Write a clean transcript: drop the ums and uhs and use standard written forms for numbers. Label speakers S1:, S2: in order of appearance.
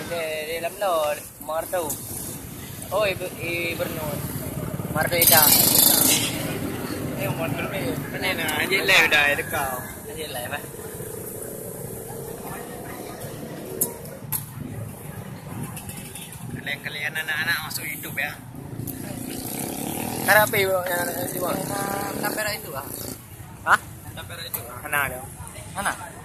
S1: Di alam lo, Marto. Oh, Ibernur. Marto ita. Yung Marto ni. Kanina, hindi live dah dekat. Hindi live ah. Kalian anak-anak masuk YouTube ya. Kenapa ibu yang di mana? Tapera itu ah. Hah? Tapera itu. Mana ada? Mana?